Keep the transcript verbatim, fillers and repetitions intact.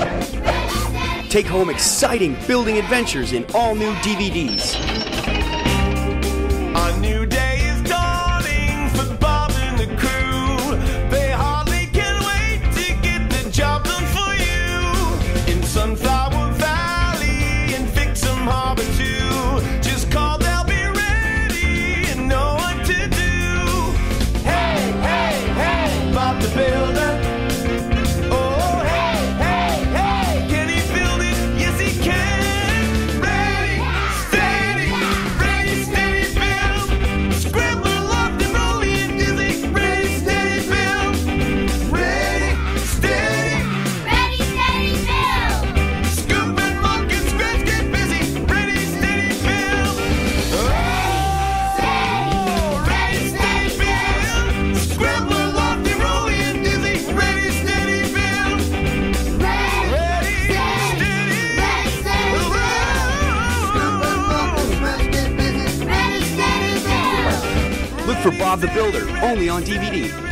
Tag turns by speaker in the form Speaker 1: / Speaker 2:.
Speaker 1: Take home exciting building adventures in all new D V Ds.
Speaker 2: A new day is dawning for Bob and the crew. They hardly can wait to get the job done for you. In Sunflower Valley and Fixham Harbor too. Just call, they'll be ready and know what to do. Hey, hey, hey, Bob the Builder.
Speaker 1: Look for Bob the Builder, only on D V D.